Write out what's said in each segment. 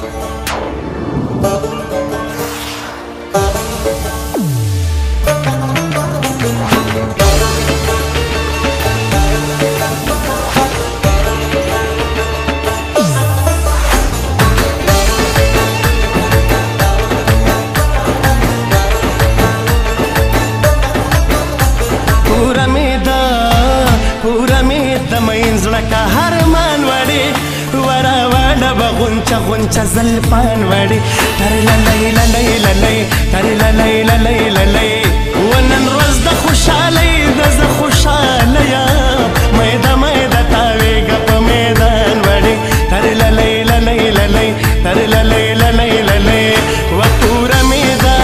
غنچه زلفان وړي تر للی للی للی تر للی للی للی ونن ورځ د خوشحالۍ د زه خوشحاله یم میده میده تاویږه په میدان وړي تر للی للی للی تر للی للی للی و پوره میده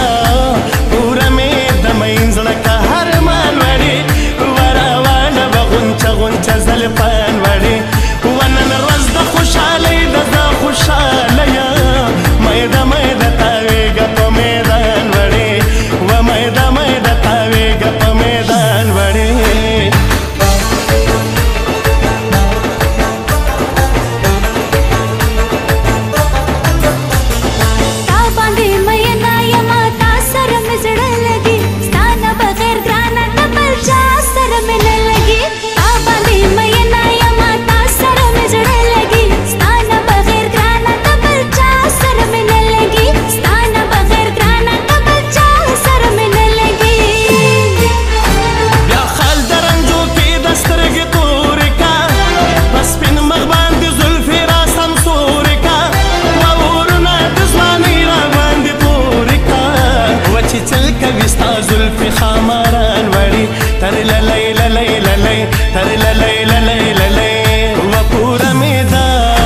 مین زړه که هرمان وړي وراوانه به غنچه زلفان وړي ونن ورځ د خوشحالۍ د زه خوشحاله یم میده میده تاویږه په میدان وړي و میده میده تاویږه په میدان وړي تا باندې مینا یما تا سره مې زړه لګي ستا نه بغیر ګرانه د بل چا سره مې نه لګي تا باندې مینا یما تا سره مې زړه لګي ستا نه بغیر ګرانه د بل چا سره مې نه لګي ستا نه بغیر ګرانه د بل چا سره مې نه لګي بیا خال د رنجو کې د سترګې تورې کا په سپین مخ باندې زلفې را سمسورې کا واورونه د ځوانۍ را باندې پورې کا وچې چل کوي ستا زلفې خاماران وړي تر للی للی للی تر للی للی للی و پوره میده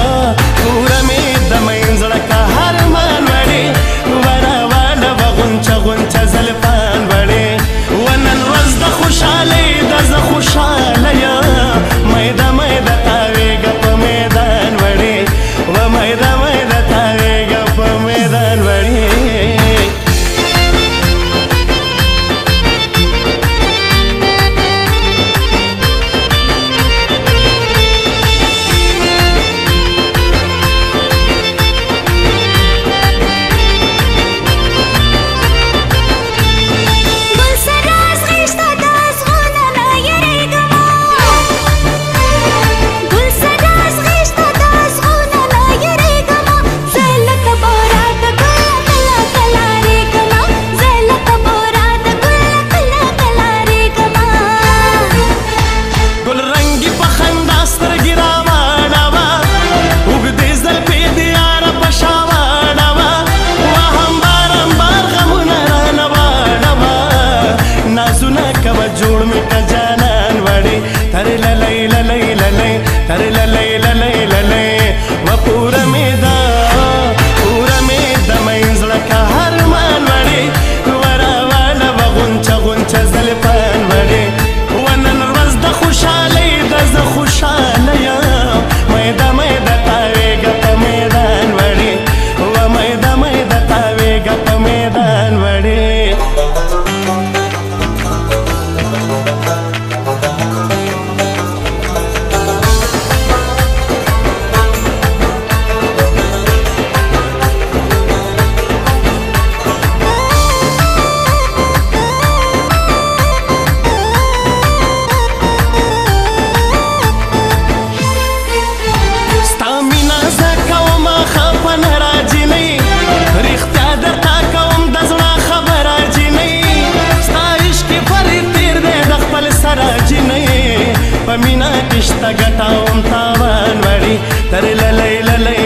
مین زړه که هرمان وړي وراواله به غنچه زلفان وړي ونن ورځ د خوشحالۍ د زه خوشحاله یم میده میده تاویږه په میدان وړي و میده میده تاویږه په میدان وړي جوړ می کا جانان وړي تر للی للی للی تر للی للی للی و پوره میده مین زړه که هرمان وړي وراواله به غنچه زلفان وړي ونن ورځ د خوشحالۍ د زه خوشحاله یم میده میده تاویږه په میدان وړي و میده میده تاویږه په میدان وړي په مینا کې شته ګټه وم تاوان وړي تر للی للی